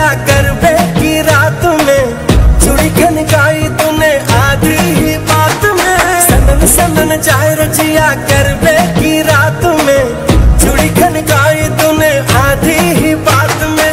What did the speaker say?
रचिया गरबे की रात में, चूड़ी खनकाई तूने आधी ही बात में। सनन सनन जाए रचिया गरबे की रात में, चूड़ी खनकाई तूने आधी ही बात में।